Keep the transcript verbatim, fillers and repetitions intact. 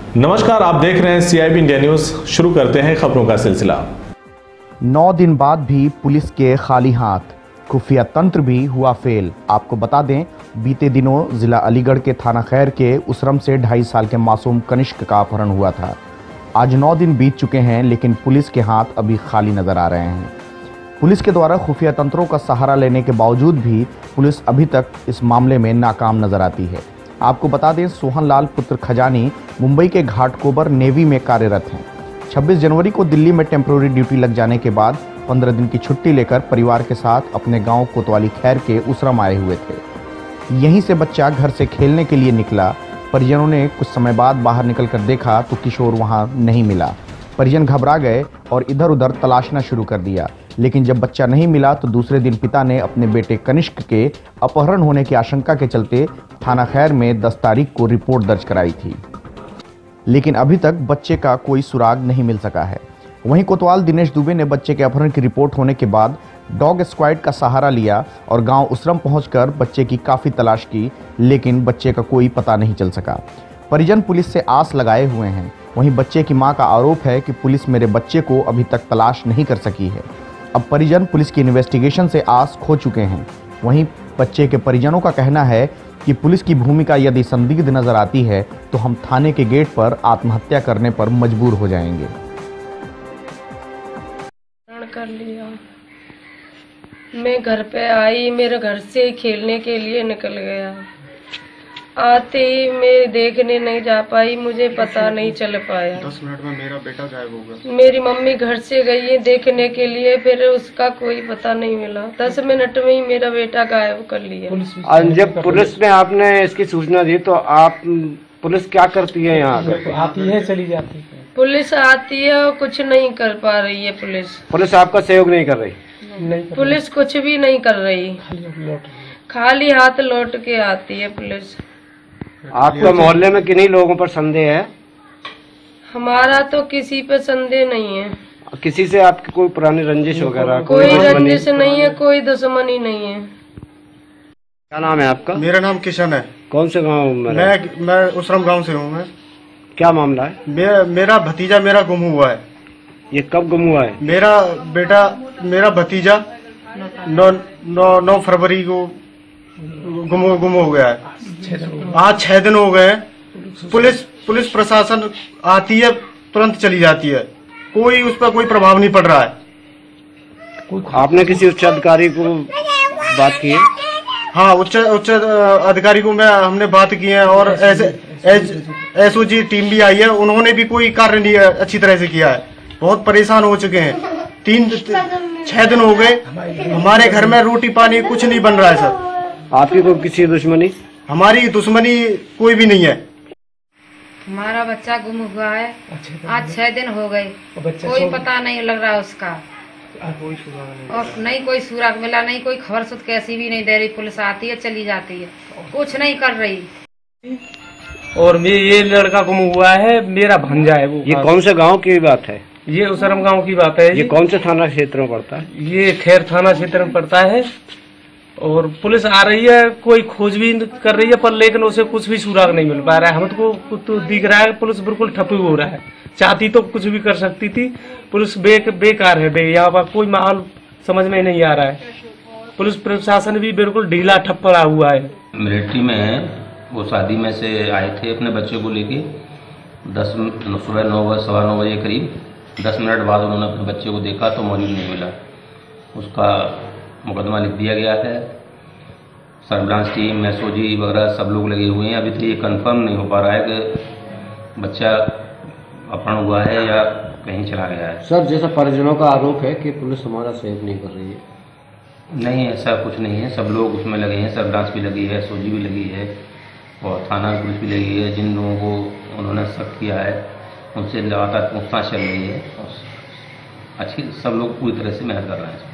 नमस्कार, आप देख रहे हैं सीआईबी इंडिया न्यूज। शुरू करते हैं खबरों का सिलसिला। नौ दिन बाद भी पुलिस के खाली हाथ, खुफिया तंत्र भी हुआ फेल। आपको बता दें, बीते दिनों जिला अलीगढ़ के थाना खैर के उसरम से ढाई साल के मासूम कनिष्क का अपहरण हुआ था। आज नौ दिन बीत चुके हैं, लेकिन पुलिस के हाथ अभी खाली नजर आ रहे हैं। पुलिस के द्वारा खुफिया तंत्रों का सहारा लेने के बावजूद भी पुलिस अभी तक इस मामले में नाकाम नजर आती है। आपको बता दें, सोहन लाल पुत्र खजानी मुंबई के घाटकोपर नेवी में कार्यरत हैं। छब्बीस जनवरी को दिल्ली में टेम्प्रोरी ड्यूटी लग जाने के बाद पंद्रह दिन की छुट्टी लेकर परिवार के साथ अपने गांव कोतवाली खैर के उसरम आए हुए थे। यहीं से बच्चा घर से खेलने के लिए निकला। परिजनों ने कुछ समय बाद बाहर निकलकर देखा तो किशोर वहां नहीं मिला। परिजन घबरा गए और इधर उधर तलाशना शुरू कर दिया, लेकिन जब बच्चा नहीं मिला तो दूसरे दिन पिता ने अपने बेटे कनिष्क के अपहरण होने की आशंका के चलते थाना खैर में दस तारीख को रिपोर्ट दर्ज कराई थी, लेकिन अभी तक बच्चे का कोई सुराग नहीं मिल सका है। वहीं कोतवाल दिनेश दुबे ने बच्चे के अपहरण की रिपोर्ट होने के बाद डॉग स्क्वाड का सहारा लिया और गांव उसरम पहुंचकर बच्चे की काफ़ी तलाश की, लेकिन बच्चे का कोई पता नहीं चल सका। परिजन पुलिस से आस लगाए हुए हैं। वहीं बच्चे की मां का आरोप है कि पुलिस मेरे बच्चे को अभी तक तलाश नहीं कर सकी है। अब परिजन पुलिस की इन्वेस्टिगेशन से आस खो चुके हैं। वहीं बच्चे के परिजनों का कहना है कि पुलिस की भूमिका यदि संदिग्ध नजर आती है तो हम थाने के गेट पर आत्महत्या करने पर मजबूर हो जाएंगे। कर लिया, मैं घर पे आई, मेरे घर से खेलने के लिए निकल गया। आते ही मैं देखने नहीं जा पाई, मुझे पता नहीं चल पाया। दस मिनट में मेरा बेटा गायब हो गया। मेरी मम्मी घर से गई है देखने के लिए, फिर उसका कोई पता नहीं मिला। दस मिनट में ही मेरा बेटा गायब कर लिया। जब पुलिस ने आपने इसकी सूचना दी तो आप पुलिस क्या करती है? यहाँ आती है, चली जाती है। पुलिस आती है और कुछ नहीं कर पा रही है। पुलिस पुलिस आपका सहयोग नहीं कर रही? नहीं, पुलिस कुछ भी नहीं कर रही, खाली हाथ लौट के आती है पुलिस। आपका मोहल्ले में किन्हीं लोगों पर संदेह है? हमारा तो किसी पे संदेह नहीं है। किसी से आपकी कोई पुरानी रंजिश वगैरह? कोई, कोई रंजिश नहीं है, कोई दुश्मनी नहीं है। क्या नाम है आपका? मेरा नाम किशन है। कौन से गांव में? मैं मैं उसरम गांव से हूँ। मैं क्या मामला है? मे, मेरा भतीजा मेरा गुम हुआ है। ये कब गुम हुआ है? मेरा बेटा मेरा भतीजा नौ नौ नौ फरवरी को गुम गुम हो गया है। आज छह दिन हो गए हैं। पुलिस पुलिस प्रशासन आती है, तुरंत चली जाती है, कोई उस पर कोई प्रभाव नहीं पड़ रहा है। आपने किसी उच्च अधिकारी को बात की है? हाँ, उच्च उच्च अधिकारी को मैं हमने बात की है और ऐसे एस ओ जी टीम भी आई है, उन्होंने भी कोई कार्य नहीं अच्छी तरह से किया है। बहुत परेशान हो चुके हैं। तीन छह दिन हो गए, हमारे घर में रोटी पानी कुछ नहीं बन रहा है सर। आपकी कोई किसी दुश्मनी? हमारी दुश्मनी कोई भी नहीं है। हमारा बच्चा गुम हुआ है, आज छह दिन हो गए, कोई पता नहीं लग रहा उसका, और नहीं कोई सुराग मिला, नहीं कोई खबर सुध कैसी भी नहीं दे रही। पुलिस आती है, चली जाती है, कुछ नहीं कर रही। और मैं ये लड़का गुम हुआ है, मेरा भंजा है वो। ये कौन से गांव की बात है? ये उसरम गांव की बात है। ये कौन से थाना क्षेत्र में पड़ता है? ये खैर थाना क्षेत्र में पड़ता है। और पुलिस आ रही है, कोई खोजबीन कर रही है, पर लेकिन उसे कुछ भी सुराग नहीं मिल पा रहा है। हमको तो दिख रहा है पुलिस बिल्कुल ठप्पी हो रहा है। चाहती तो कुछ भी कर सकती थी, पुलिस बे, बेकार है। बे यहाँ पर कोई माहौल समझ में नहीं आ रहा है। पुलिस प्रशासन भी बिल्कुल ढीला ठप पड़ा हुआ है। मिलिट्री में है, वो शादी में से आए थे अपने बच्चे को लेके। दस सुबह नौ बजे सवा नौ बजे करीब दस मिनट बाद उन्होंने अपने बच्चे को देखा तो मौजूद नहीं मिला। उसका मुकदमा लिख दिया गया है। Surveillance team, S O G वगैरह सब लोग लगे हुए हैं। अभी तो ये कंफर्म नहीं हो पा रहा है कि बच्चा अपहरण हुआ है या कहीं चला गया है। सर, जैसा परिजनों का आरोप है कि पुलिस हमारा सहयोग नहीं कर रही है। नहीं, ऐसा कुछ नहीं है। सब लोग उसमें लगे हैं, सर्विलांस भी लगी है, एस ओ जी भी लगी है और थाना पुलिस भी लगी है। जिन लोगों को उन्होंने शक किया है उनसे लगातार पूछताछ चल रही है। अच्छी सब लोग पूरी तरह से मेहनत कर रहे हैं।